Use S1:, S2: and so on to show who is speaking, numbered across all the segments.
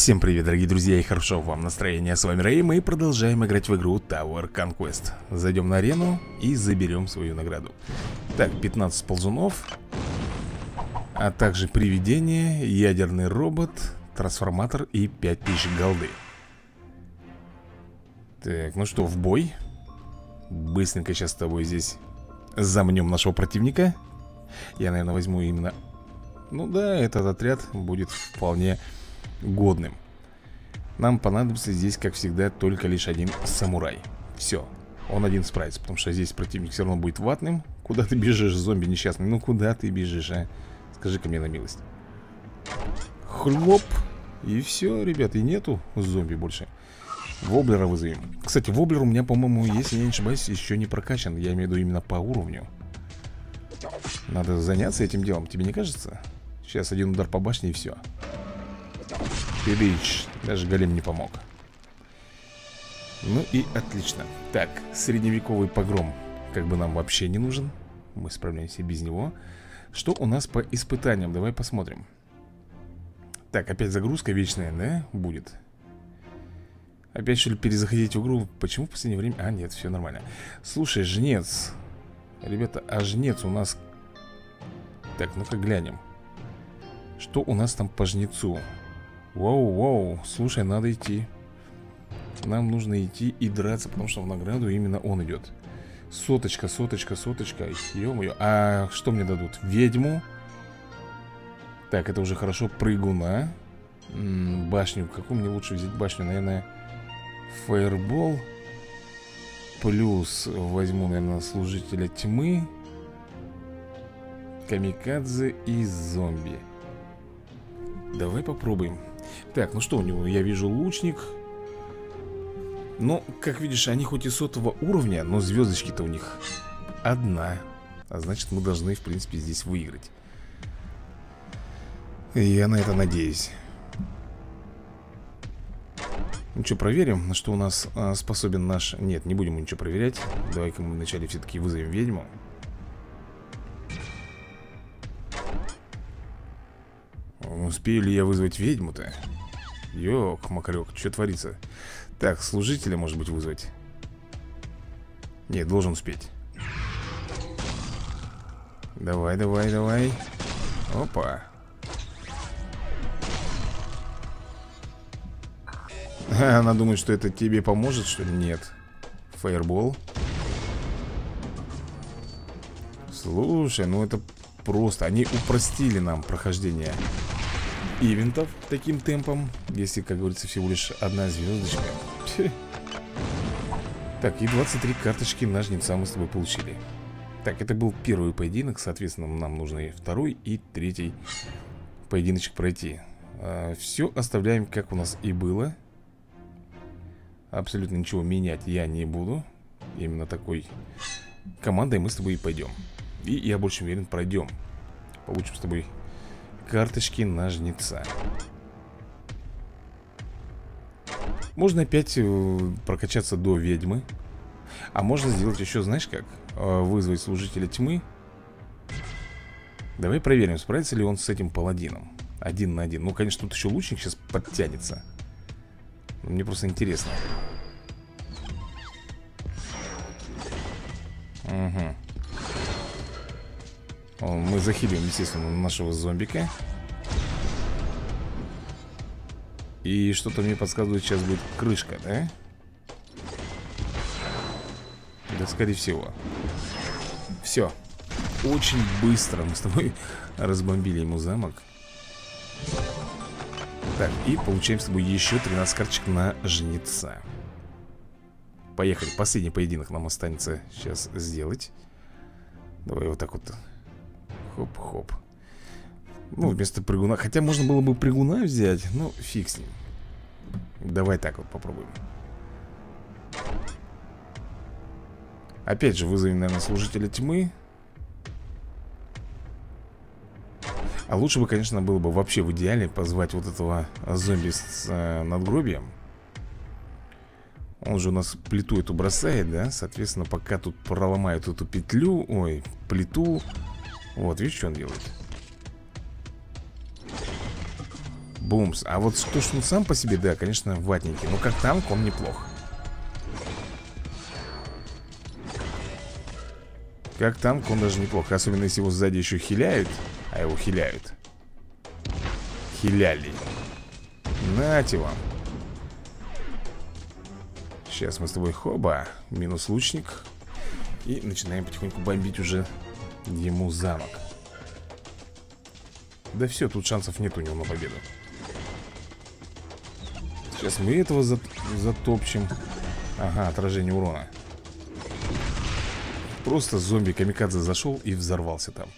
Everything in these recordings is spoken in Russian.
S1: Всем привет, дорогие друзья, и хорошо вам настроения. С вами Рэй, мы продолжаем играть в игру Tower Conquest. Зайдем на арену и заберем свою награду. Так, 15 ползунов, а также привидение, ядерный робот, трансформатор и 5000 голды. Так, ну что, в бой. Быстренько сейчас с тобой здесь замнем нашего противника. Я, наверное, возьму именно... Ну да, этот отряд будет вполне годным. Нам понадобится здесь, как всегда, только лишь один самурай. Все, он один справится, потому что здесь противник все равно будет ватным. Куда ты бежишь, зомби несчастный? Ну куда ты бежишь, а? Скажи-ка мне на милость. Хлоп. И все, ребят, и нету зомби больше. Воблера вызовем. Кстати, воблер у меня, по-моему, если я не ошибаюсь, еще не прокачан. Я имею в виду именно по уровню. Надо заняться этим делом, тебе не кажется? Сейчас один удар по башне и все. Пилич, даже голем не помог. Ну и отлично. Так, средневековый погром как бы нам вообще не нужен. Мы справляемся без него. Что у нас по испытаниям? Давай посмотрим. Так, опять загрузка вечная, да, будет? Опять что ли перезаходить в игру? Почему в последнее время? А, нет, все нормально. Слушай, жнец. Ребята, а жнец у нас... Так, ну-ка глянем. Что у нас там по жнецу? Воу, слушай, надо идти. Нам нужно идти и драться, потому что в награду именно он идет. Соточка. Ё-моё, а что мне дадут? Ведьму. Так, это уже хорошо. Прыгуна. Башню, какую мне лучше взять башню? Наверное, фаербол. Плюс возьму, наверное, служителя тьмы, камикадзе и зомби. Давай попробуем. Так, ну что у него? Я вижу лучник. Но, как видишь, они хоть и сотого уровня, но звездочки-то у них одна. А значит, мы должны, в принципе, здесь выиграть. Я на это надеюсь. Ну что, проверим, на что у нас способен наш... Нет, не будем ничего проверять. Давай-ка мы вначале все-таки вызовем ведьму. Успею ли я вызвать ведьму-то? Ёк-макарёк, что творится? Так, служителя, может быть, вызвать? Нет, должен успеть. Давай. Опа. Она думает, что это тебе поможет, что ли? Нет. Фаербол. Слушай, ну это просто... Они упростили нам прохождение ивентов таким темпом. Если, как говорится, всего лишь одна звездочка. Так, и 23 карточки на жнеца мы с тобой получили. Так, это был первый поединок. Соответственно, нам нужно и второй, и третий поединочек пройти. Все оставляем, как у нас и было. Абсолютно ничего менять я не буду. Именно такой командой мы с тобой и пойдем. И я больше уверен, пройдем. Получим с тобой карточки на жнеца. Можно опять прокачаться до ведьмы. А можно сделать еще, знаешь как? Вызвать служителя тьмы. Давай проверим, справится ли он с этим паладином. 1 на 1. Ну, конечно, тут еще лучник сейчас подтянется. Мне просто интересно. Угу. Мы захилим, естественно, нашего зомбика. И что-то мне подсказывает, сейчас будет крышка, да? Да, скорее всего. Все. Очень быстро мы с тобой разбомбили ему замок. Так, и получаем с тобой еще 13 карточек на жнеца. Поехали, последний поединок нам останется сейчас сделать. Давай вот так вот. Хоп-хоп. Ну, вместо прыгуна. Хотя можно было бы прыгуна взять, но фиг с ним. Давай так вот попробуем. Опять же вызовем, наверное, служителя тьмы. А лучше бы, конечно, было бы вообще в идеале позвать вот этого зомби с надгробием. Он же у нас плиту эту бросает, да? Соответственно, пока тут проломают эту петлю. Ой, плиту. Вот, видишь, что он делает? Бумс. А вот то, что он сам по себе, да, конечно, ватненький. Но как танк он неплох. Как танк он даже неплох. Особенно если его сзади еще хиляют. А его хиляют. Хиляли. Нате вам. Сейчас мы с тобой, хоба, минус лучник. И начинаем потихоньку бомбить уже ему замок. Да все, тут шансов нет у него на победу. Сейчас мы этого затопчем. Ага, отражение урона. Просто зомби-камикадзе зашел и взорвался там.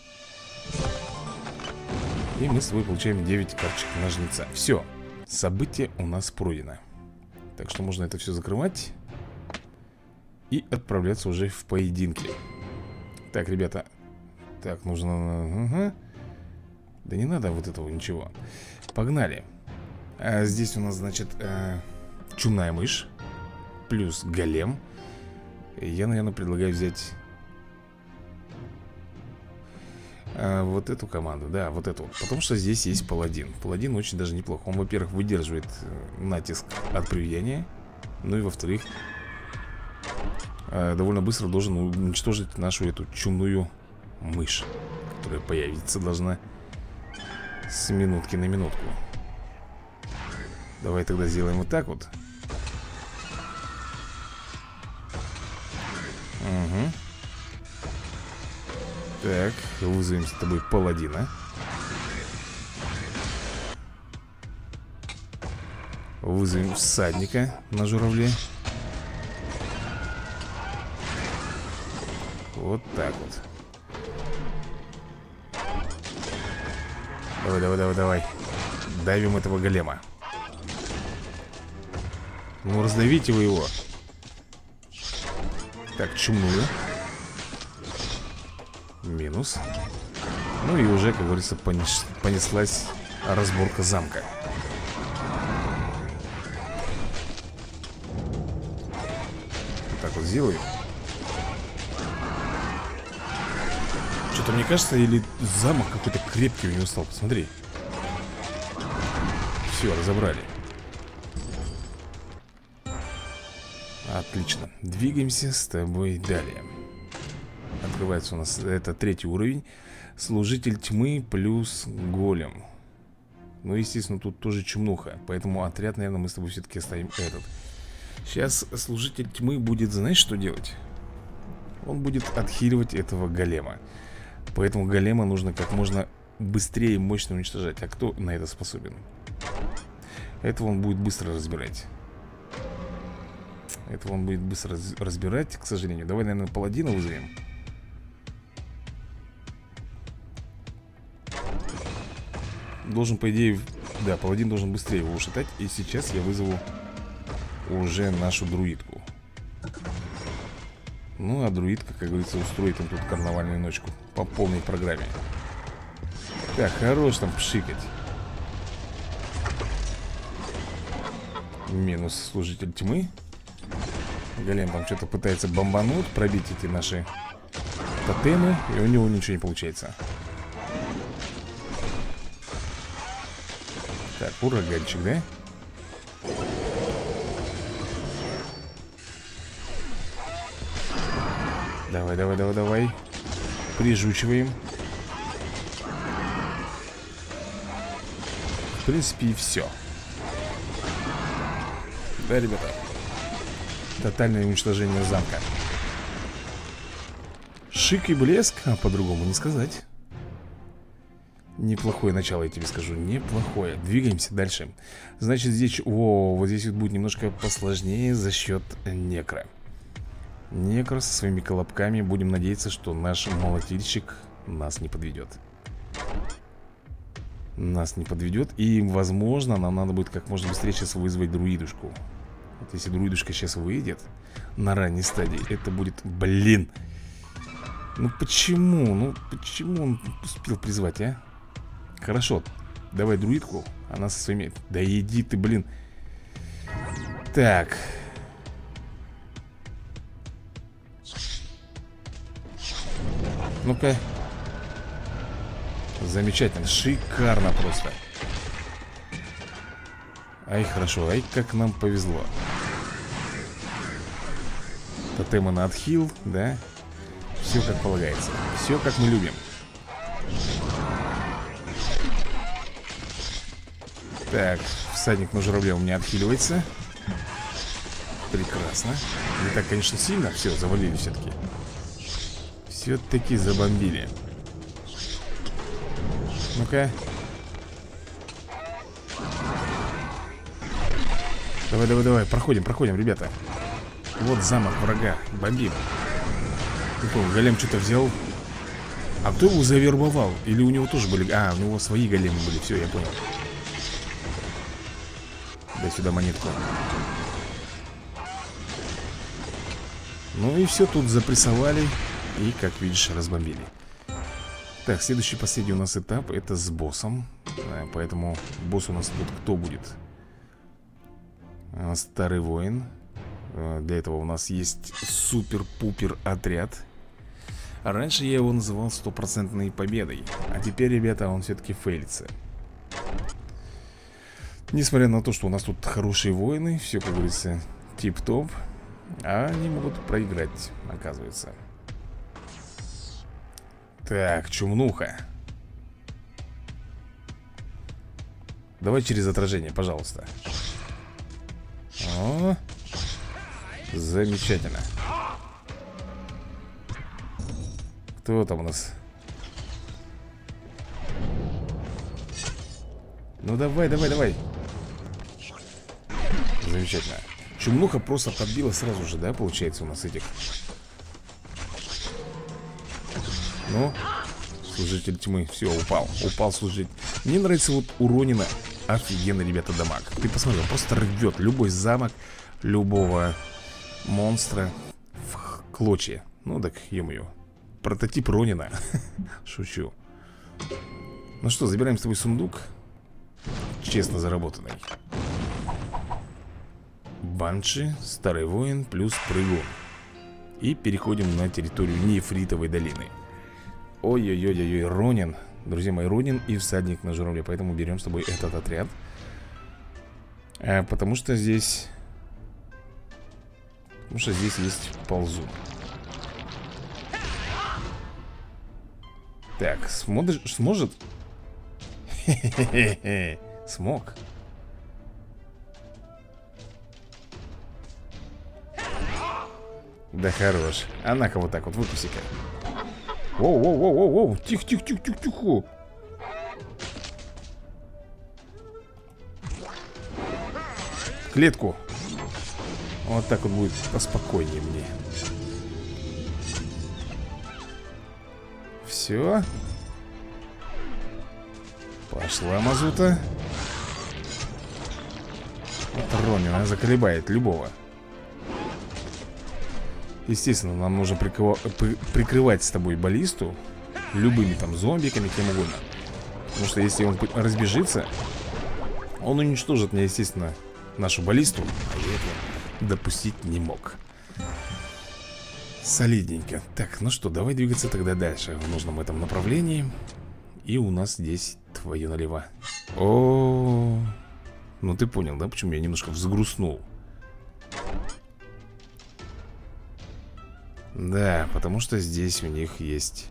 S1: И мы с тобой получаем 9 карточек ножница. Все, событие у нас пройдено. Так что можно это все закрывать и отправляться уже в поединки. Так, ребята. Так, нужно... Ага. Да не надо вот этого ничего. Погнали. Здесь у нас, значит, чумная мышь плюс голем. Я, наверное, предлагаю взять вот эту команду. Да, вот эту. Потому что здесь есть паладин. Паладин очень даже неплохо. Он, во-первых, выдерживает натиск от привидения. Ну и, во-вторых, довольно быстро должен уничтожить нашу эту чумную мышь, которая появиться должна с минутки на минутку. Давай тогда сделаем вот так вот. Угу. Так, вызовем с тобой паладина. Вызовем всадника на журавле. Вот так вот. Давай, давай, давай, давай. Давим этого голема. Ну, раздавите вы его. Так, чумную. Минус. Ну и уже, как говорится, понеслась разборка замка. Вот так вот сделаю. Что-то мне кажется, или замок какой-то крепкий у него стал. Посмотри. Все, разобрали. Отлично. Двигаемся с тобой далее. Открывается у нас, это 3-й уровень. Служитель тьмы плюс голем. Ну, естественно, тут тоже чумнуха. Поэтому отряд, наверное, мы с тобой все-таки оставим этот. Сейчас служитель тьмы будет, знаешь, что делать? Он будет отхиливать этого голема. Поэтому голема нужно как можно быстрее и мощно уничтожать. А кто на это способен? Этого он будет быстро разбирать. Этого он будет быстро разбирать, к сожалению. Давай, наверное, паладина вызовем. Должен, по идее, да, паладин должен быстрее его ушатать. И сейчас я вызову уже нашу друидку. Ну, а друидка, как говорится, устроит им тут карнавальную ночку по полной программе. Так, хорош там пшикать. Минус служитель тьмы. Голем там что-то пытается бомбануть, пробить эти наши тотемы, и у него ничего не получается. Так, ураганчик, да? Давай, давай, давай, давай. Прижучиваем. В принципе, и все. Да, ребята. Тотальное уничтожение замка. Шик и блеск, а по-другому не сказать. Неплохое начало, я тебе скажу. Неплохое. Двигаемся дальше. Значит, здесь... О, вот здесь вот будет немножко посложнее за счет некро. Некро со своими колобками. Будем надеяться, что наш молотильщик нас не подведет. Нас не подведет. И, возможно, нам надо будет как можно быстрее сейчас вызвать друидушку. Вот если друидушка сейчас выйдет на ранней стадии, это будет... Блин! Ну почему? Ну почему он успел призвать, а? Хорошо, давай друидку. Она со своими... Да иди ты, блин. Так. Ну-ка. Замечательно, шикарно просто. Ай, хорошо, ай, как нам повезло. Тотемы на отхил, да? Все как полагается. Все как мы любим. Так, всадник на журавле у меня отхиливается. Прекрасно. Не так, конечно, сильно. Все, завалили все-таки. Все-таки забомбили. Ну-ка. Давай, давай, давай. Проходим, проходим, ребята. Вот замок врага. Бомбим. Голем что-то взял. А кто его завербовал? Или у него тоже были... А, у него свои големы были. Все, я понял. Дай сюда монетку. Ну и все, тут запрессовали. И, как видишь, разбомбили. Так, следующий, последний у нас этап. Это с боссом. Поэтому босс у нас тут кто будет? Старый воин. Для этого у нас есть супер-пупер отряд. А раньше я его называл стопроцентной победой. А теперь, ребята, он все-таки фейлится. Несмотря на то, что у нас тут хорошие воины, все, как говорится, тип-топ, а они могут проиграть, оказывается. Так, чумнуха. Давай через отражение, пожалуйста. О, замечательно. Кто там у нас? Ну давай, давай, давай. Замечательно. Чумнуха просто подбила сразу же, да, получается, у нас этих. Ну, служитель тьмы. Все, упал. Упал служитель. Мне нравится вот у Ронина офигенный, ребята, дамаг. Ты посмотри, он просто рвет любой замок, любого монстра в клочья. Ну так, ё-моё. Прототип Ронина. Шучу. Ну что, забираем с тобой сундук. Честно заработанный. Банши, старый воин плюс прыгун. И переходим на территорию Нефритовой долины. Ой-ой-ой-ой, Ронин. Друзья мои, Ронин и всадник на журавле. Поэтому берем с тобой этот отряд. Потому что здесь... есть ползун. Так, сможет? Хе-хе-хе-хе. Смог. Да хорош. А на-ка вот так вот, выкуси-ка. Воу-воу-воу-воу-воу. Тихо-тихо-тихо-тихо-тихо. Клетку. Вот так вот будет поспокойнее мне. Все. Пошла мазута. Вот Ронин, она заколебает любого. Естественно, нам нужно прикрывать с тобой баллисту любыми там зомбиками, кем угодно. Потому что если он разбежится, он уничтожит мне, естественно, нашу баллисту. А я этого допустить не мог. Солидненько. Так, ну что, давай двигаться тогда дальше в нужном этом направлении. И у нас здесь твое налево. О, ну ты понял, да, почему я немножко взгрустнул? Да, потому что здесь у них есть...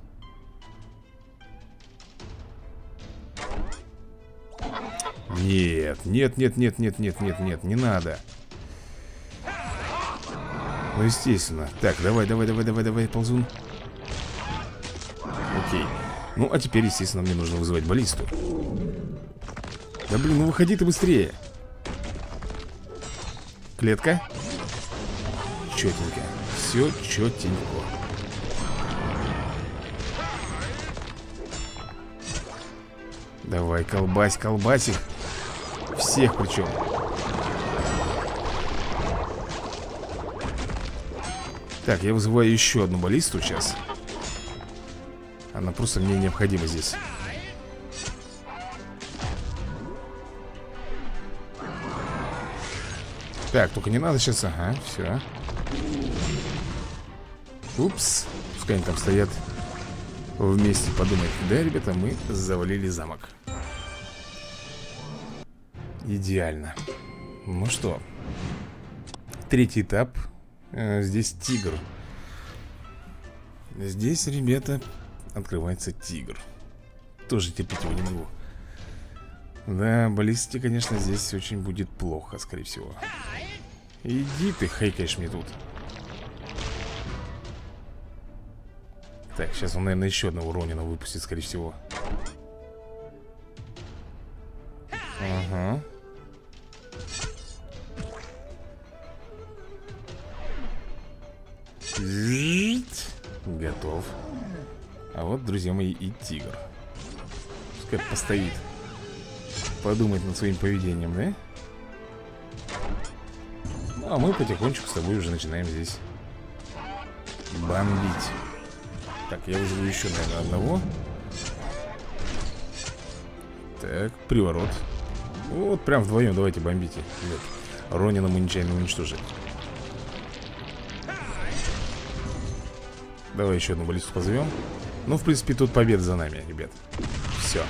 S1: Нет, нет, нет, нет, нет, нет, нет, нет, не надо. Ну, естественно. Так, давай, давай, давай, давай, давай, ползун. Окей. Ну, а теперь, естественно, мне нужно вызывать баллисту. Да блин, ну выходи ты быстрее. Клетка. Четенько. Все четенько. Давай, колбась, колбась их. Всех причем. Так, я вызываю еще одну баллисту сейчас. Она просто мне необходима здесь. Так, только не надо сейчас. Ага, все. Упс. Пускай они там стоят вместе, подумать. Да, ребята, мы завалили замок. Идеально. Ну что, третий этап. Здесь тигр. Здесь, ребята, открывается тигр. Тоже терпеть его не могу. Да, баллистики, конечно, здесь очень будет плохо, скорее всего. Иди ты, хайкаешь мне тут. Так, сейчас он, наверное, еще одного Ронина выпустит, скорее всего. Ага. Готов. А вот, друзья мои, и тигр. Пускай постоит, подумать над своим поведением, да? Ну, а мы потихонечку с тобой уже начинаем здесь бомбить. Так, я вызову еще, наверное, одного. Так, приворот. Вот прям вдвоем давайте бомбите. Нет, Ронина мы нечаянно уничтожили. Давай еще одну баллисту позовем. Ну, в принципе, тут победа за нами, ребят. Все.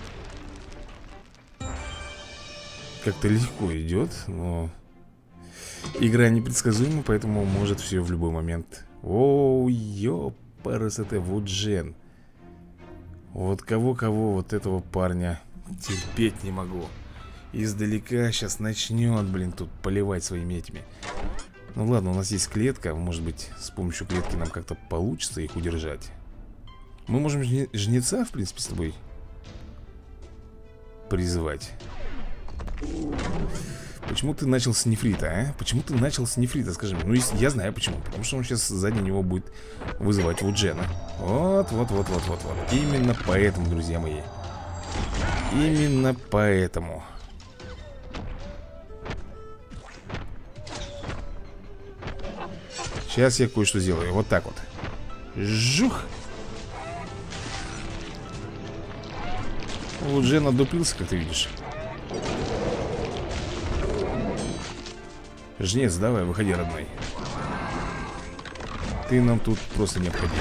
S1: Как-то легко идет, но игра непредсказуема, поэтому может все в любой момент. Оу, ёпарасоте, Вуджен. Вот кого-кого, вот этого парня терпеть не могу. Издалека сейчас начнет, блин, тут поливать своими этими. Ну ладно, у нас есть клетка. Может быть, с помощью клетки нам как-то получится их удержать. Мы можем жнеца, в принципе, с тобой призывать. Почему ты начал с нефрита, а? Почему ты начал с нефрита, скажи мне? Ну, я знаю почему. Потому что он сейчас сзади него будет вызывать Вуджена. Вот. Именно поэтому, друзья мои. Именно поэтому. Сейчас я кое-что сделаю. Вот так вот. Жух. Вуджен отдуплился, как ты видишь. Жнец, давай, выходи, родной. Ты нам тут просто необходим.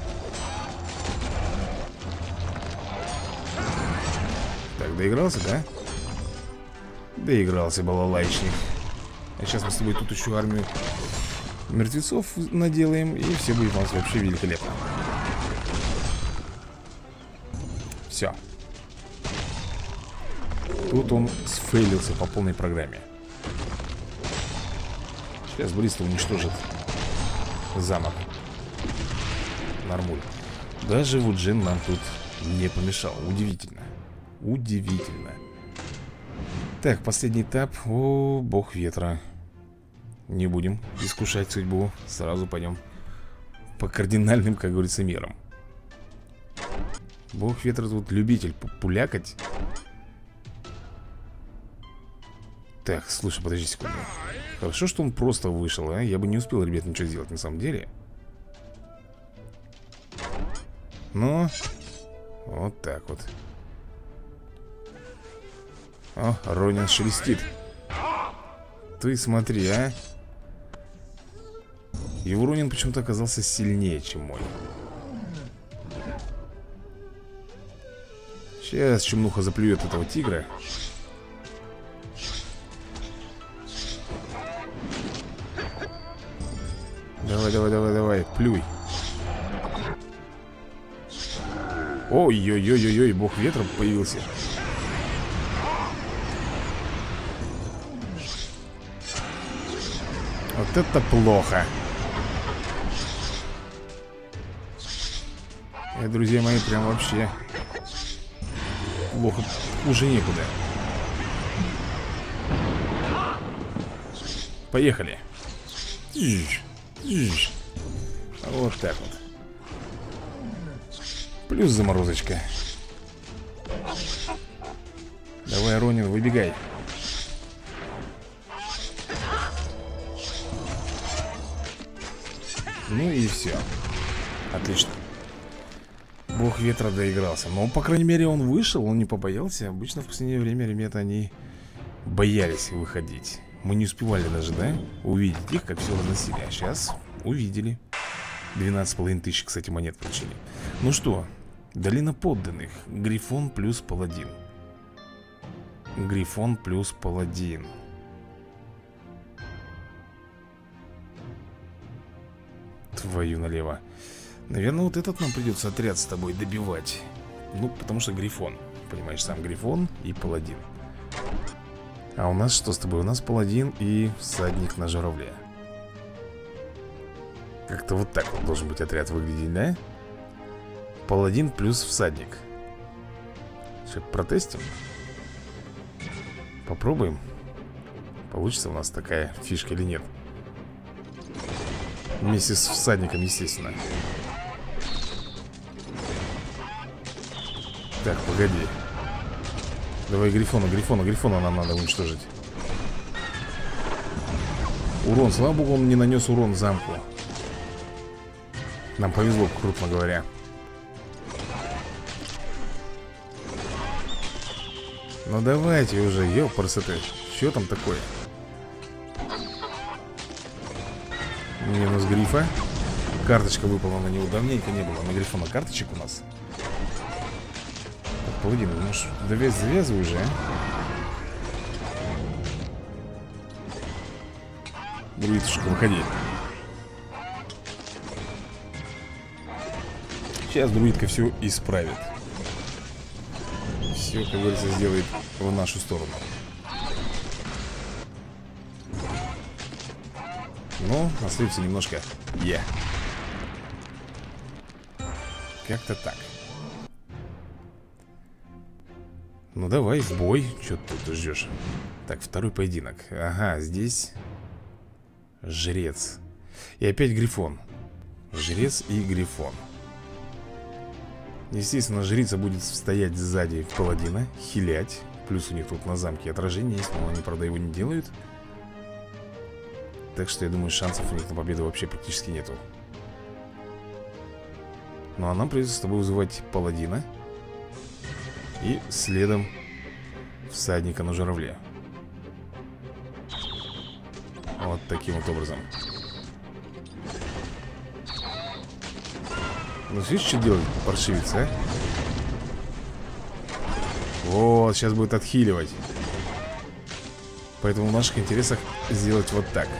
S1: Так, доигрался, да? Доигрался, балалайчник. А сейчас мы с тобой тут еще армию мертвецов наделаем, и все будет у нас вообще великолепно. Все. Тут он сфейлился по полной программе. Сейчас быстро уничтожит замок. Нормуль. Даже Вуджен нам тут не помешал. Удивительно. Удивительно. Так, последний этап. О, бог ветра. Не будем искушать судьбу. Сразу пойдем по кардинальным, как говорится, мерам. Бог ветра тут любитель пулякать. Так, слушай, подожди секунду. Хорошо, что он просто вышел, а? Я бы не успел, ребят, ничего сделать на самом деле. Но вот так вот. О, Ронин шелестит. Ты смотри, а. Его Ронин почему-то оказался сильнее, чем мой. Сейчас Чумнуха заплюет этого тигра. Давай, плюй. Ой-ой-ой-ой-ой, бог ветра появился. Вот это плохо. Друзья мои, прям вообще плохо, хуже некуда. Поехали. Вот так вот. Плюс заморозочка. Давай, Ронин, выбегай. Ну и все. Отлично. Бог ветра доигрался. Но, по крайней мере, он вышел, он не побоялся. Обычно в последнее время, ребята, они боялись выходить. Мы не успевали даже, да, увидеть их, как все разносили. А сейчас увидели. 12,5 тысяч, кстати, монет получили. Ну что, долина подданных. Грифон плюс паладин. Грифон плюс паладин. твою налево. Наверное, вот этот нам придется отряд с тобой добивать. Ну, потому что Грифон. Понимаешь, сам Грифон и Паладин. А у нас что с тобой? У нас Паладин и всадник на журавле. Как-то вот так вот должен быть отряд выглядеть, да? Паладин плюс всадник. Сейчас протестим. Попробуем. Получится у нас такая фишка или нет. Вместе с всадником, естественно. Так, погоди. Давай Грифона нам надо уничтожить. Урон, слава богу, он не нанес урон замку. Нам повезло, крупно говоря. Ну давайте уже, ёпарасоте. Что там такое? Минус Грифа. Карточка выпала на него. Давненько не было на Грифона карточек у нас. Так, погоди, ну может завязывай уже, а? Друидушка, выходи. Сейчас друидка все исправит. Все, как говорится, сделает в нашу сторону. Ну, остается немножко. Как-то так. Ну давай в бой. Что ты тут ждешь? Так, второй поединок. Ага, здесь жрец. И опять Грифон. Жрец и Грифон. Естественно, жрица будет стоять сзади Паладина, хилять. Плюс у них тут на замке отражение есть, но они, правда, его не делают. Так что я думаю, шансов у них на победу вообще практически нету. Ну а нам придется с тобой вызывать Паладина. И следом всадника на журавле. Вот таким вот образом. Ну, видишь, что делает паршивец, а? Вот, сейчас будет отхиливать. Поэтому в наших интересах сделать вот так.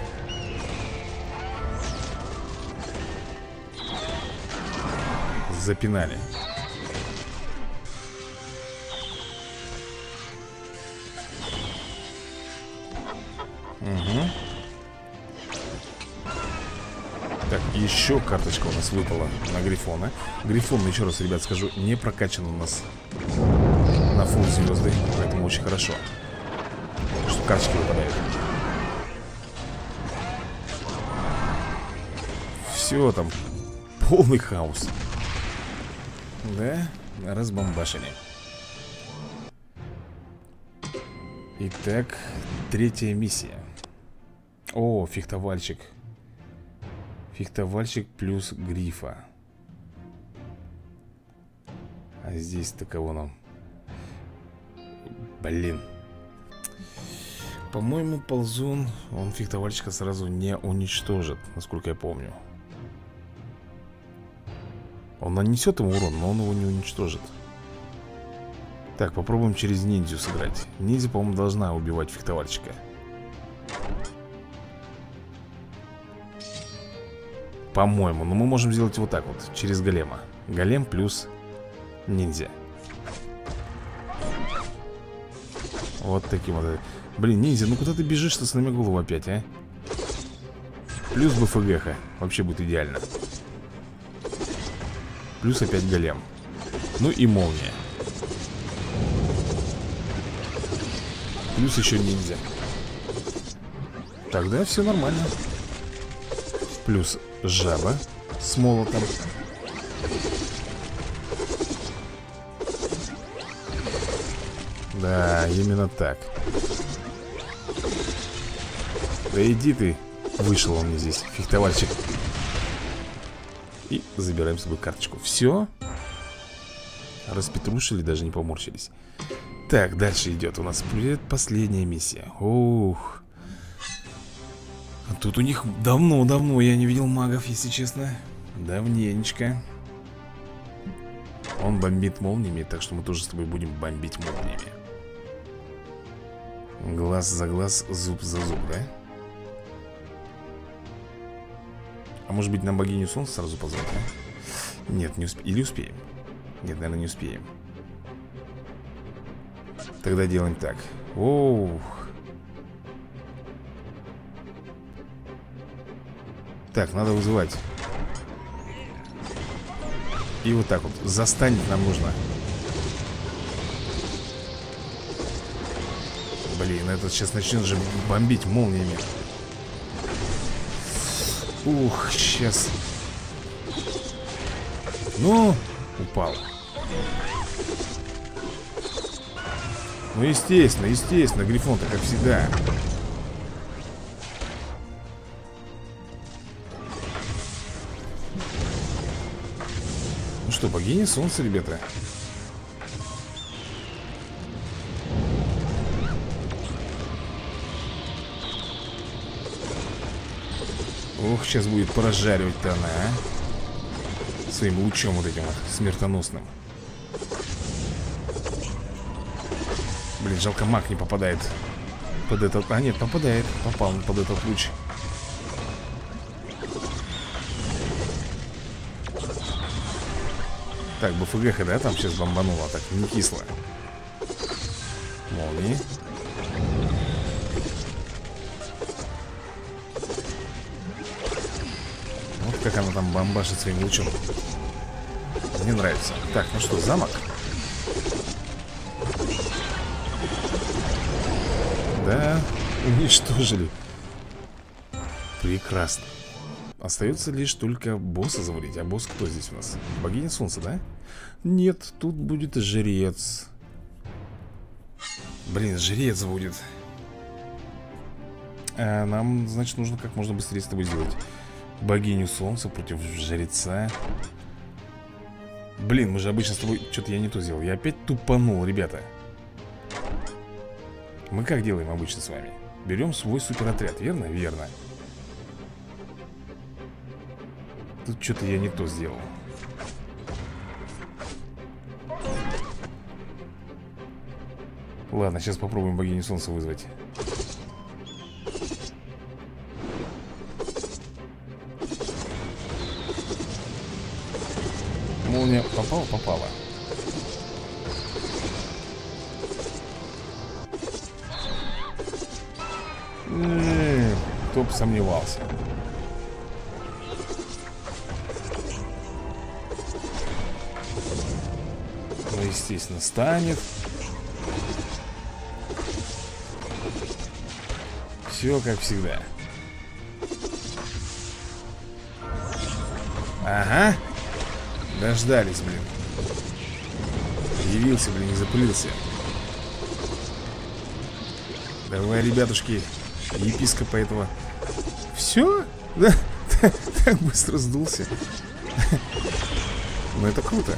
S1: Запинали. Угу. Так, еще карточка у нас выпала на Грифона. Грифон, еще раз, ребят, скажу, не прокачан у нас на фулл звезды. Поэтому очень хорошо, что карточки выпадают. Все, там полный хаос. Да, разбомбашили. Итак, третья миссия. О, фехтовальщик. Фехтовальщик плюс Грифа. А здесь-то кого нам? Блин. По-моему, ползун, он фехтовальщика сразу не уничтожит, насколько я помню. Он нанесет ему урон, но он его не уничтожит. Так, попробуем через ниндзю сыграть. Ниндзя, по-моему, должна убивать фехтовальщика. По-моему, но мы можем сделать вот так вот, через голема. Голем плюс ниндзя. Вот таким вот. Блин, ниндзя, ну куда ты бежишь-то, сломя голову опять, а? Плюс БФГХ. Вообще будет идеально. Плюс опять голем. Ну и молния. Плюс еще ниндзя. Тогда все нормально. Плюс жаба с молотом. Да, именно так. Да иди ты. Вышел он мне здесь, фехтовальщик. И забираем с собой карточку. Все. Распетрушили, даже не поморщились. Так, дальше идет у нас последняя миссия. Ух. А тут у них давно-давно я не видел магов, если честно. Давненечко. Он бомбит молниями, так что мы тоже с тобой будем бомбить молниями. Глаз за глаз, зуб за зуб, да? А может быть нам богиню солнца сразу позвать, а? Нет, не успеем. Или успеем? Нет, наверное, не успеем. Тогда делаем так. Оух. Так, надо вызывать. И вот так вот. Застанет нам нужно. Блин, этот сейчас начнет же бомбить молниями. Ух, сейчас. Ну, упал. Ну, естественно, Грифон-то, как всегда. Ну что, богиня солнца, ребята. Ох, сейчас будет поразжаривать-то она, а? Своим лучом вот этим вот, смертоносным. Блин, жалко, маг не попадает под этот... А, нет, попадает. Попал под этот луч. Так, БФГХ, да, там сейчас бомбануло. Так, не кисло. Молнии. Вот как она там бомбашит своим лучом. Мне нравится. Так, ну что, замок? Да, уничтожили. Прекрасно. Остается лишь только босса завалить. А босс кто здесь у нас? Богиня солнца, да? Нет, тут будет жрец. Блин, жрец будет. А нам, значит, нужно как можно быстрее с тобой сделать богиню солнца против жреца. Блин, мы же обычно с тобой... Что-то я не то сделал. Я опять тупанул, ребята. Мы как делаем обычно с вами? Берем свой суперотряд, верно? Верно. Тут что-то я не то сделал. Ладно, сейчас попробуем богиню солнца вызвать. Молния попала? Попала. Кто бы сомневался. Ну, естественно, станет. Все как всегда. Ага. Дождались, блин. Явился, блин, не запылился. Давай, ребятушки. Епископа этого. Все? Да? Так быстро сдулся. Ну это круто.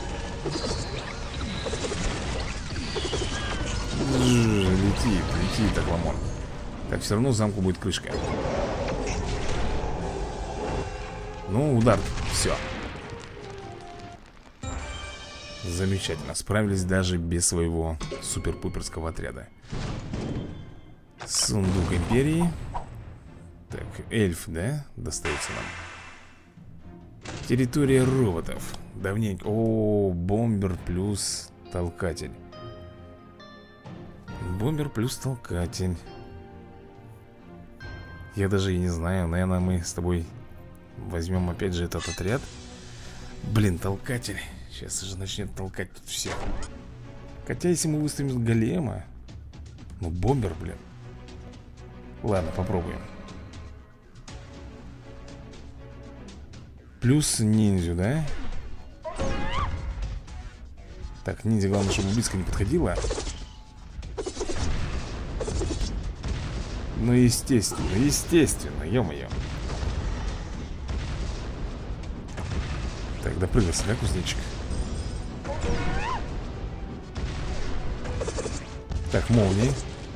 S1: Летит Аквамон. Так, все равно замку будет крышка. Ну, удар. Все. Замечательно. Справились даже без своего супер-пуперского отряда. Сундук империи. Так, эльф, да? Достается нам. Территория роботов. Давненько. О, бомбер плюс толкатель. Бомбер плюс толкатель. Я даже и не знаю. Наверное, мы с тобой возьмем опять же этот отряд. Блин, толкатель. Сейчас же начнет толкать тут всех. Хотя если мы выставим голема. Ну, бомбер, блин. Ладно, попробуем. Плюс ниндзю, да? Так, ниндзя, главное, чтобы близко не подходила. Ну, естественно, ё-моё. Так, допрыгался, да, кузнечик? Так, молнии.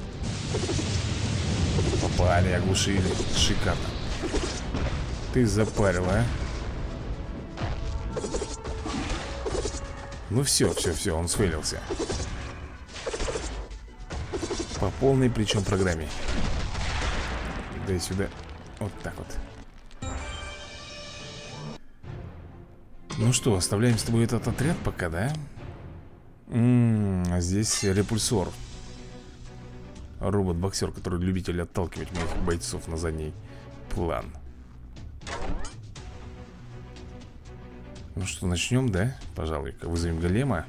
S1: Попали, оглушили. Шикарно. Ты запарил, а? Ну все, он сфейлился. По полной причем программе. Да и сюда. Вот так вот. Ну что, оставляем с тобой этот отряд пока, да? А здесь репульсор. Робот-боксер, который любитель отталкивать моих бойцов на задний план. Ну что, начнем, да? Пожалуй-ка вызовем голема.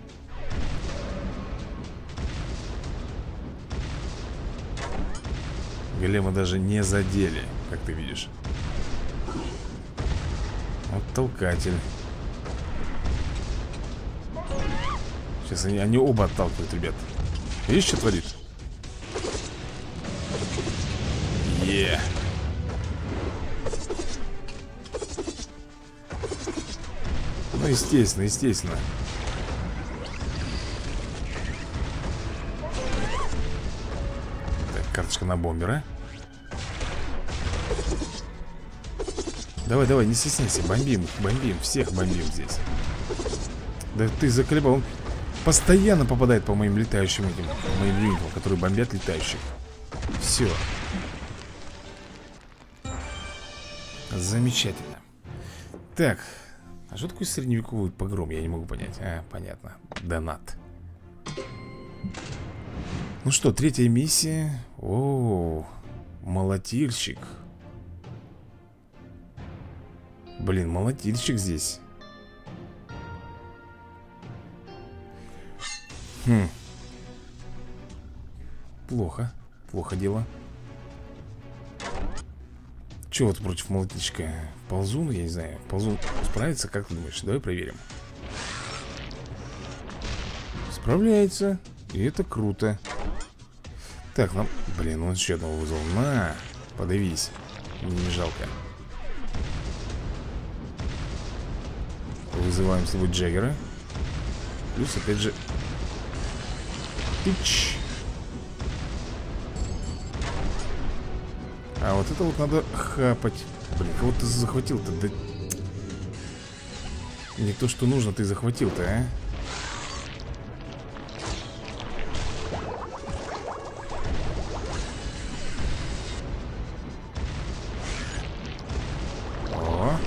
S1: Голема даже не задели, как ты видишь. Вот толкатель. Сейчас они оба отталкивают, ребят. Видишь, что творит? Ну, естественно, естественно. Так, карточка на бомбера. Давай, давай, не стесняйся, бомбим, бомбим, всех бомбим здесь. Да ты заколебал, он постоянно попадает по моим летающим этим, моим юнитам, которые бомбят летающих. Все. Замечательно. Так, а что такое средневековый погром, я не могу понять. А, понятно, донат. Ну что, третья миссия. О, молотильщик. Блин, молотильщик здесь. Плохо. Плохо дело. Че вот против молотильщика? Ползун, я не знаю. Ползун справится, как ты думаешь? Давай проверим. Справляется. И это круто. Так, нам... Блин, он еще одного вызвал. На, подавись. Мне не жалко. Вызываем с тобой Джаггера. Плюс опять же Пич. А вот это вот надо хапать. Блин, кого ты захватил-то? Да... Не то, что нужно, ты захватил-то, а? О.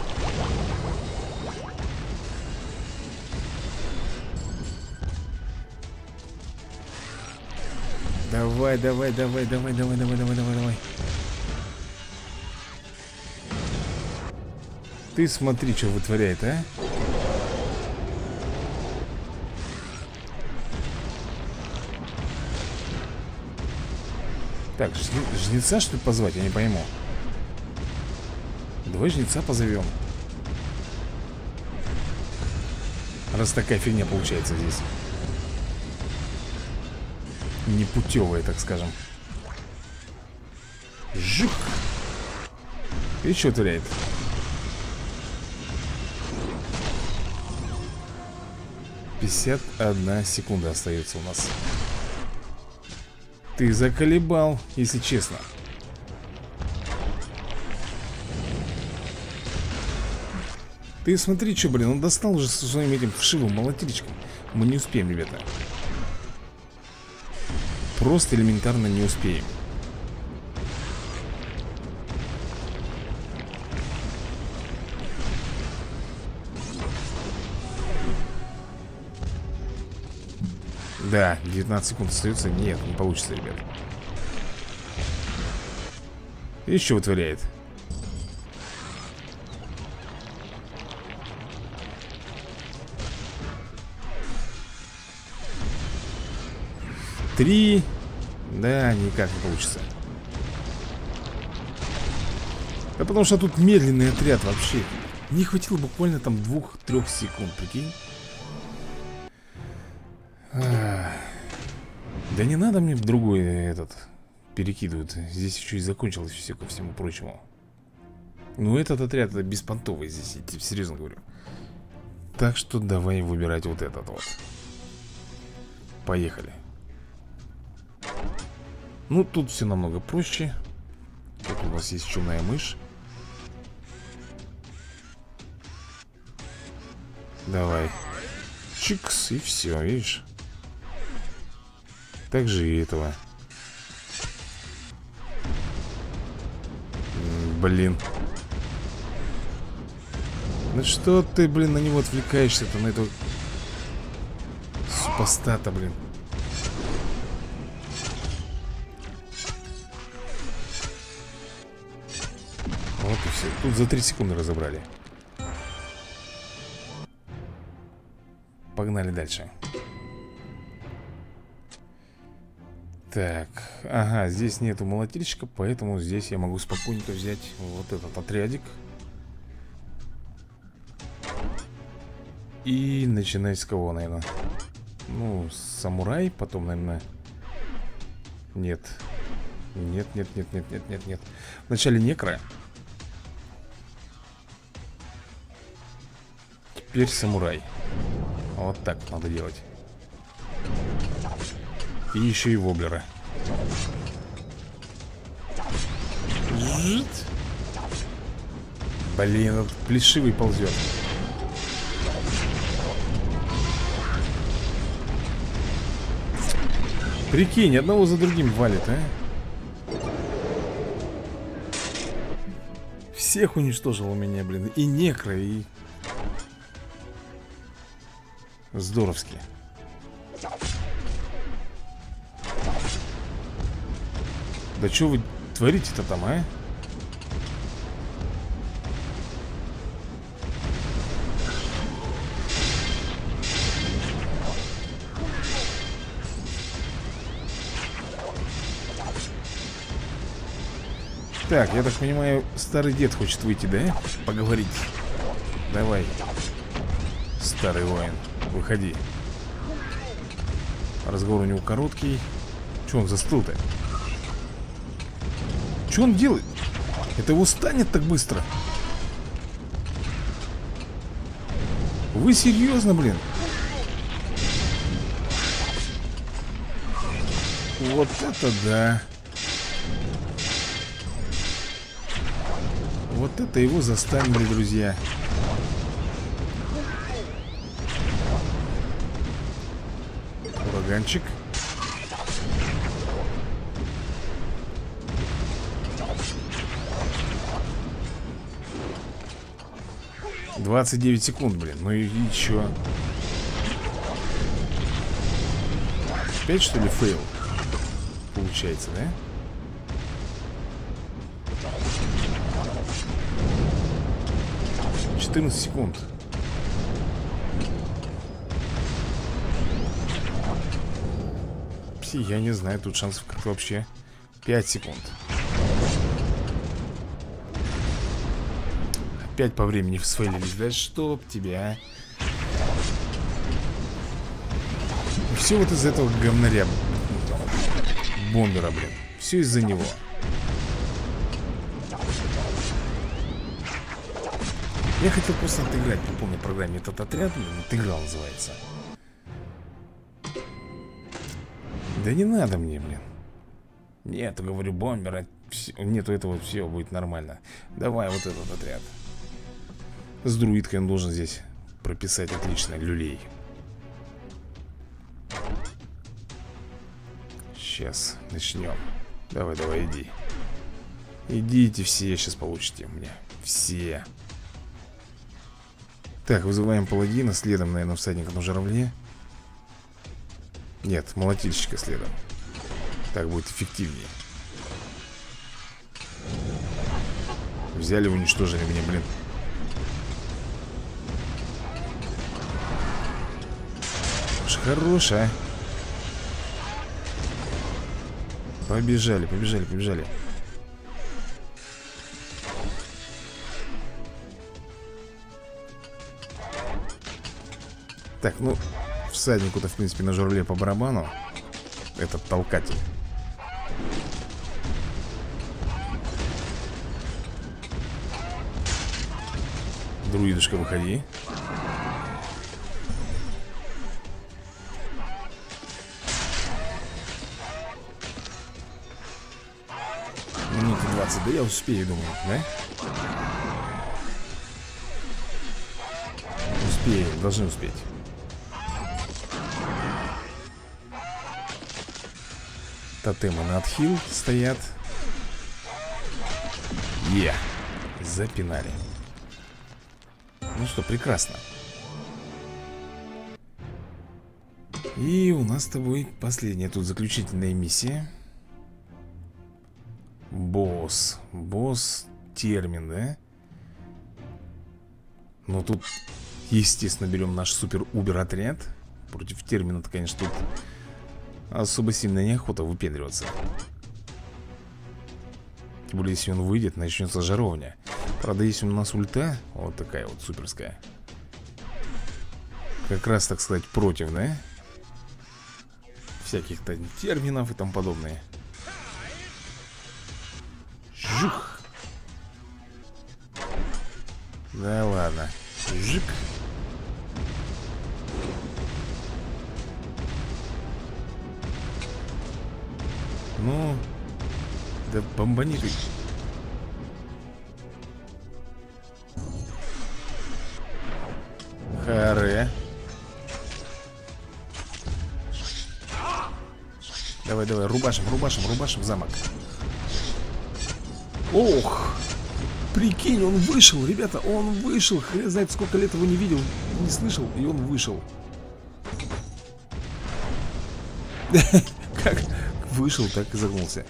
S1: Давай, давай, давай, давай, давай, давай, давай, давай, давай. Ты смотри, что вытворяет, а? Так, жнеца, что ли, позвать? Я не пойму. Давай жнеца позовем. Раз такая фигня получается здесь. Непутевая, так скажем. Жик. И что творяет? Пятьдесят 51 секунда остается у нас. Ты заколебал, если честно. Ты смотри, что, блин, он достал уже со своим этим вшивым молотильчиком. Мы не успеем, ребята. Просто элементарно не успеем. Да, 19 секунд остается. Нет, не получится, ребят. И что вытворяет? Три. Да, никак не получится. Да потому что тут медленный отряд вообще. Не хватило буквально там 2-3 секунд, прикинь. Да не надо мне другой этот перекидывают. Здесь еще и закончилось все ко всему прочему. Ну этот отряд это беспонтовый здесь, я тебе серьезно говорю. Так что давай выбирать вот этот вот. Поехали. Ну тут все намного проще. Тут у нас есть чумная мышь. Давай. Чикс, и все, видишь. Также и этого. Блин. Ну что ты, блин, на него отвлекаешься-то, на этого супостата, блин. Вот и все. Тут за 3 секунды разобрали. Погнали дальше. Так, ага, здесь нету молотильщика, поэтому здесь я могу спокойненько взять вот этот отрядик. И начинать с кого, наверное? Ну, самурай, потом, наверное... Нет. Нет. Вначале некро. Теперь самурай. Вот так надо делать. И еще и воблера. Жит. Блин, этот плешивый ползет. Прикинь, одного за другим валит, а? Всех уничтожил у меня, блин. И некро, и... Здоровски. Да что вы творите-то там, а? Так, я так понимаю, старый дед хочет выйти, да? Поговорить. Давай, старый воин, выходи. Разговор у него короткий. Че он застыл-то? Че он делает? Это его станет так быстро? Вы серьезно, блин? Вот это да. Вот это его застанили, друзья. Ураганчик. — 29 секунд, блин. Ну и чё? Опять, что ли, фейл? Получается, да? — 14 секунд. Я не знаю, тут шансов как вообще. 5 секунд. Опять по времени всвалились. Да чтоб тебя. Все вот из этого говнаря бомбера, блин. Все из-за него. Я хотел просто отыграть по полной программе этот отряд, блин, отыграл называется. Да не надо мне, блин. Нет, говорю, бомбера. Нету этого, все будет нормально. Давай вот этот отряд. С друидкой он должен здесь прописать отлично люлей. Сейчас начнем. Давай, давай, иди. Идите все, сейчас получите у меня. Все. Так, вызываем паладина. Следом, наверное, всадника на журавле. Нет, молотильщика следом. Так будет эффективнее. Взяли, уничтожили меня, блин. Уж хорош, а. Побежали, побежали, побежали. Так, ну, всаднику-то, в принципе, на журавле по барабану. Этот толкатель. Друидушка, выходи. Минуты 20, да я успею, думаю, да? Успеем, должны успеть. Тотемы на отхил стоят. Запинали. Ну что, прекрасно. И у нас с тобой последняя тут заключительная миссия. Босс. Босс термин, да? Ну тут, естественно, берем наш супер-убер отряд. Против термина-то, конечно, тут особо сильно неохота выпендриваться. Тем более, если он выйдет, начнется жаровня. Правда, если у нас ульта, вот такая вот суперская, как раз, так сказать, против, да? Всяких-то терминов и тому подобное. Жух. Да ладно. Жик. Ну, да бомбани ты. Харе. Давай, давай, рубашим замок. Ох! Прикинь, он вышел, ребята, он вышел. Хрен знает, сколько лет его не видел, не слышал, и он вышел. Как вышел, так и загнулся.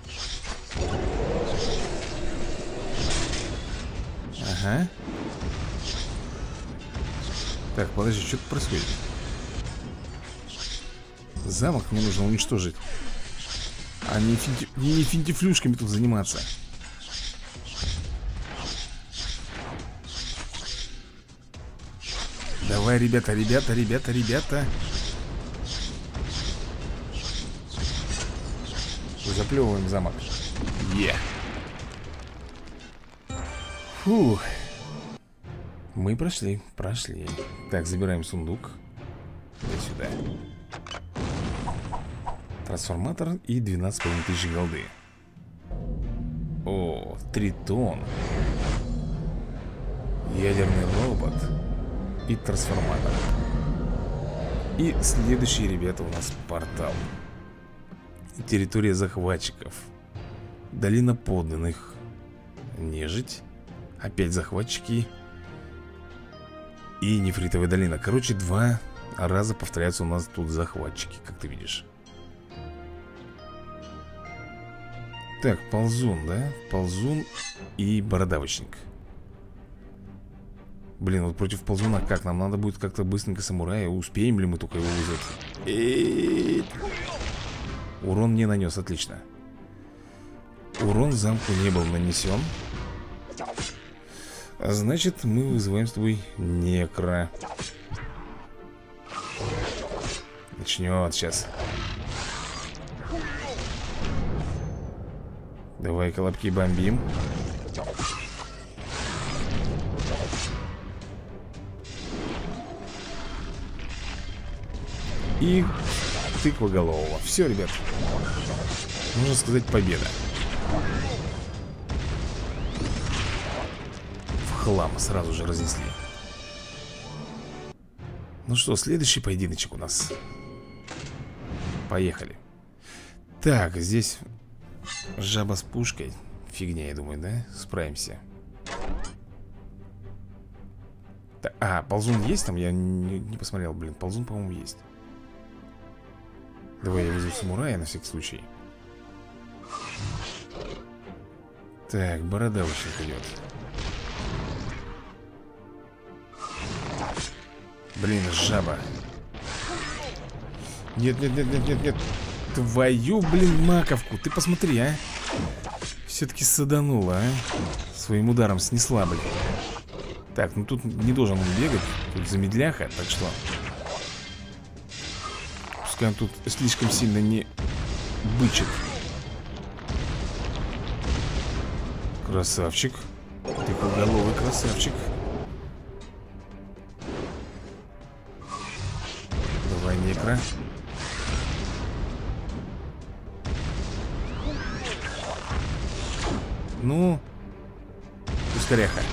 S1: Ага. Так, подожди, что-то происходит. Замок мне нужно уничтожить, а не финтифлюшками тут заниматься. Давай, ребята. Заплевываем замок. Фух. Мы прошли. Так, забираем сундук. Дай сюда. Трансформатор и 12,5 тысяч голды. О, Тритон. Ядерный робот. И трансформатор. И следующий, ребята, у нас портал. Территория захватчиков. Долина подданных. Нежить. Опять захватчики. И нефритовая долина. Короче, 2 раза повторяются у нас тут захватчики, как ты видишь. Так, ползун, да? Ползун и бородавочник. Блин, вот против ползуна как? Нам надо будет как-то быстренько самурая. Успеем ли мы только его вызвать? Урон не нанес, отлично. Урон замку не был нанесен. А значит, мы вызываем с тобой некро. Начнет сейчас. Давай колобки бомбим. И тыквоголового. Все, ребят. Можно сказать, победа. В хлам сразу же разнесли. Ну что, следующий поединочек у нас. Поехали. Так, здесь жаба с пушкой. Фигня, я думаю, да? Справимся. Так, а, ползун есть там? Я не посмотрел, блин. Ползун, по-моему, есть. Давай я вызову самурая на всякий случай. Так, бородавочник идет. Блин, жаба. Нет. Твою, блин, маковку. Ты посмотри, а. Все-таки саданула, а. Своим ударом снесла, блин. Так, ну тут не должен он бегать. Тут замедляха, так что пускай он тут слишком сильно не бычит. Красавчик. Тыквоголовый красавчик. Давай, некро. Ну, ускоряха.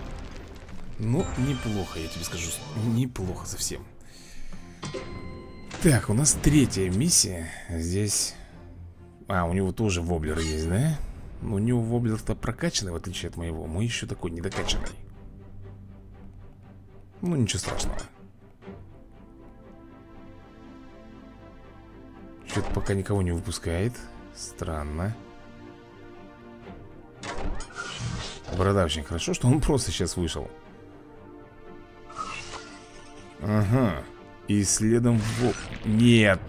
S1: Ну, неплохо, я тебе скажу. Неплохо совсем. Так, у нас третья миссия. Здесь... А, у него тоже воблер есть, да? Но у него воблер-то прокачанный, в отличие от моего. Мой еще такой недокачанный. Ну, ничего страшного. Что-то пока никого не выпускает. Странно. Борода очень хорошо, что он просто сейчас вышел. Ага. И следом Нет.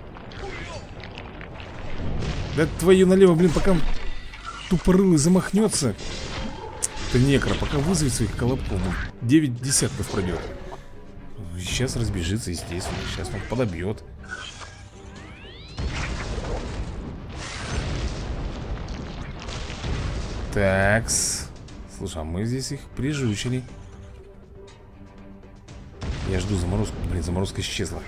S1: Да твою налево, блин, пока тупорылый замахнется. Это некро, пока вызовет своих колобков. 9 десятков пройдет. Сейчас разбежится, естественно. Сейчас он подобьет. Такс. Слушай, а мы здесь их прижучили. Я жду заморозку. Блин, заморозка исчезла.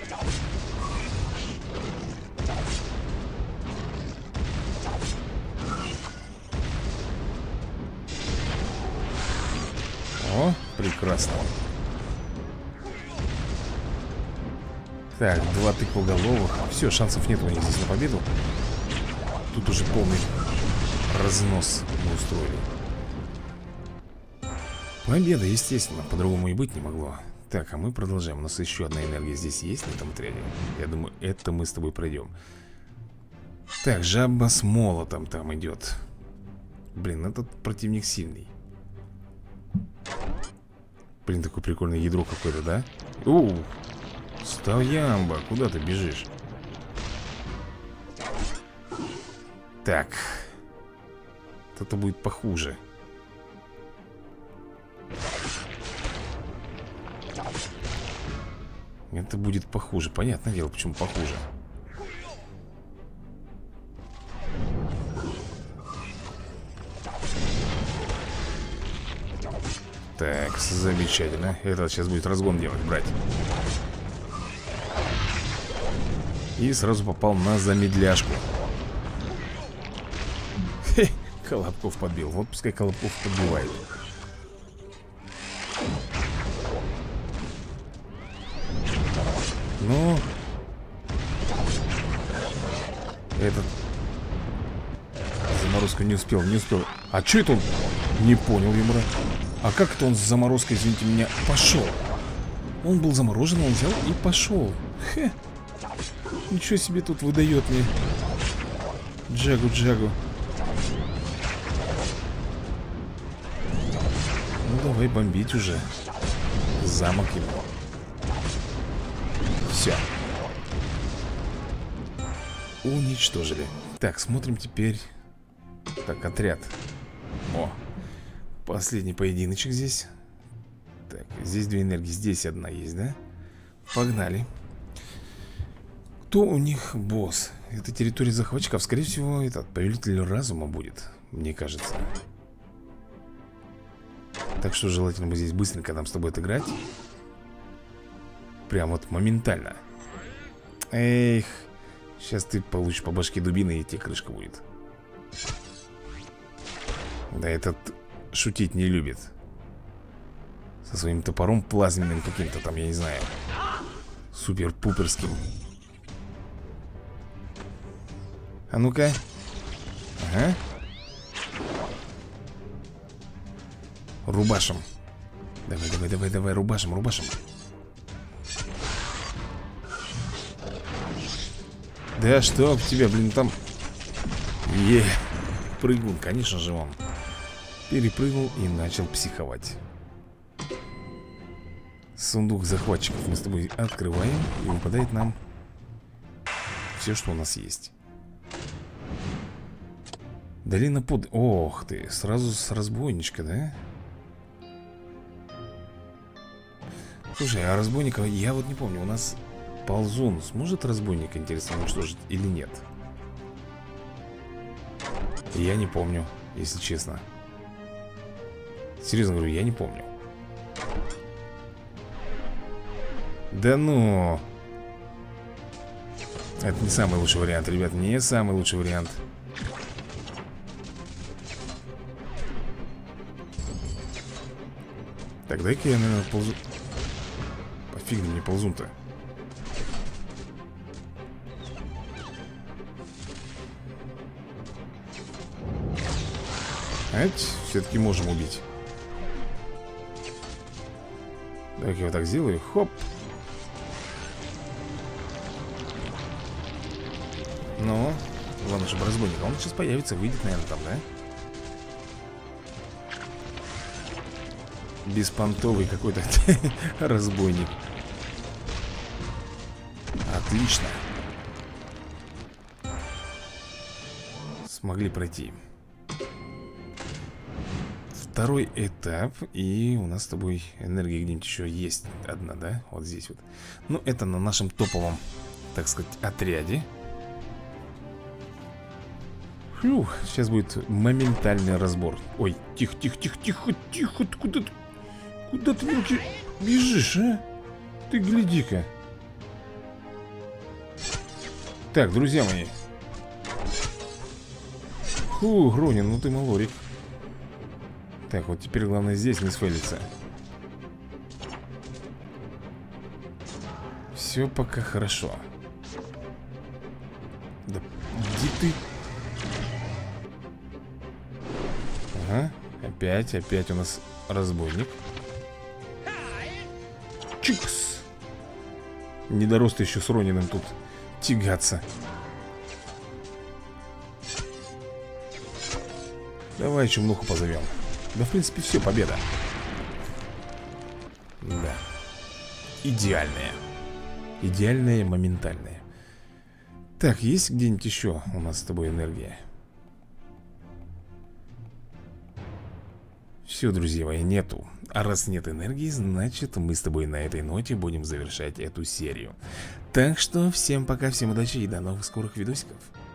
S1: О, прекрасно. Так, 2 тыквоголовых. Все, шансов нет у них здесь на победу. Тут уже полный разнос мы устроили. Победа, естественно, по-другому и быть не могло. Так, а мы продолжаем. У нас еще одна энергия здесь есть на этом отряде. Я думаю, это мы с тобой пройдем. Так, жаба с молотом там идет. Блин, этот противник сильный. Блин, такое прикольное ядро какое-то, да? Стоямба, куда ты бежишь? Так. Это будет похуже. Это будет похуже. Понятное дело, почему похуже. Так, замечательно. Этот сейчас будет разгон делать, брать. И сразу попал на замедляшку. Хе, Колобков подбил. Вот пускай Колобков подбивает. Ну, этот заморозку не успел, не успел. А что это он? Не понял, юмора. А как это он с заморозкой, извините меня, пошел? Он был заморожен, он взял и пошел. Хе. Ничего себе тут выдает мне. Джагу. Ну давай бомбить уже. Замок ему. Все. Уничтожили. Так, смотрим теперь. Так, отряд. О, последний поединочек здесь. Так, здесь 2 энергии. Здесь одна есть, да? Погнали. Кто у них босс? Это территория захватчиков. Скорее всего, этот повелитель разума будет, мне кажется. Так что желательно бы здесь быстренько нам с тобой отыграть. Прям вот моментально. Эх. Сейчас ты получишь по башке дубины, и тебе крышка будет. Да этот шутить не любит. Со своим топором плазменным каким-то там, я не знаю, супер-пуперским. А ну-ка. Ага. Рубашем. Давай, рубашем. Да что к тебе, блин, там... Прыгун, конечно же он. Перепрыгнул и начал психовать. Сундук захватчиков мы с тобой открываем. И выпадает нам все, что у нас есть. Долина под... Ох ты, сразу с разбойничка, да? Слушай, а разбойника, я вот не помню, у нас ползун сможет разбойника, интересно, уничтожить или нет? Я не помню, если честно. Серьезно говорю, я не помню. Да ну... Это не самый лучший вариант, ребят, не самый лучший вариант. Так, дай-ка я, наверное, ползу. Пофиг мне ползун-то. Все-таки можем убить. Так, я вот так сделаю. Хоп. Ну, главное, чтобы разбойник. Он сейчас появится, выйдет, наверное, там, да? Беспонтовый какой-то разбойник. Отлично. Смогли пройти. Второй этап. И у нас с тобой энергия где-нибудь еще есть одна, да? Вот здесь вот. Ну, это на нашем топовом, так сказать, отряде. Фух, сейчас будет моментальный разбор. Ой, тихо, тихо, тихо, тихо, тихо. Куда ты, мелкий, бежишь, а? Ты гляди-ка. Так, друзья мои. Фу, Ронин, ну ты малорик. Так, вот теперь главное здесь не сфейлиться. Все пока хорошо. Да иди ты. Ага, опять у нас разбойник. Чикс. Недорост еще с Рониным тут тягаться. Давай Чумнуху позовем. Да, в принципе, все, победа. Да. Идеальная. Идеальная, моментальная. Так, есть где-нибудь еще у нас с тобой энергия? Все, друзья мои, нету. А раз нет энергии, значит мы с тобой на этой ноте будем завершать эту серию. Так что всем пока, всем удачи и до новых скорых видосиков.